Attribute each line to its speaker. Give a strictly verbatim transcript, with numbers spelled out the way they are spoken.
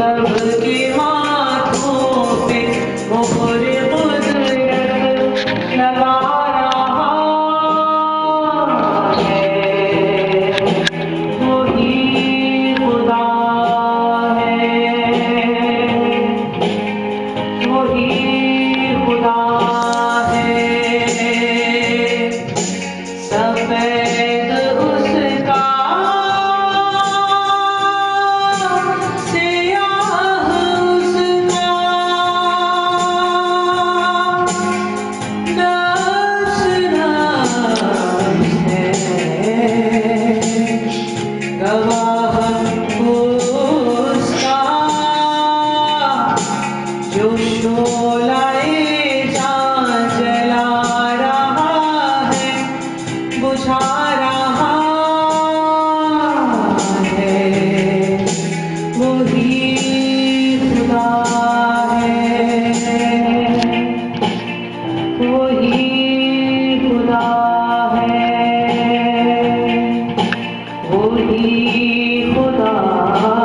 Speaker 1: सबके हाथों पे मोहर कुदरत लगा रहा है। वही खुदा है, वही खुदा है। सफेद उसका गवाह उसका जो शोलाए जान जला रहा है, बुझा रहा है। वही खुदा है, वही खुदा है, वही खुदा